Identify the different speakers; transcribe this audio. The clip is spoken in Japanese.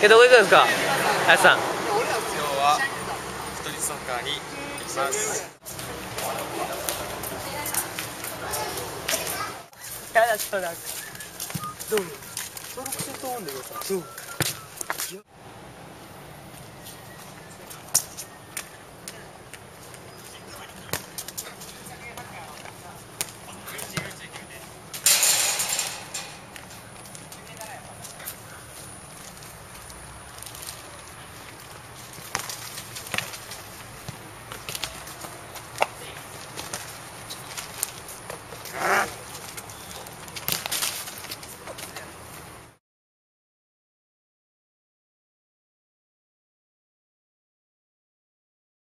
Speaker 1: どこ行くんですか、あやさん。
Speaker 2: 今日はストリートサッカーに行きます。
Speaker 1: やだ、ちょっとなんかどう登録してると思うんだけどさ、どう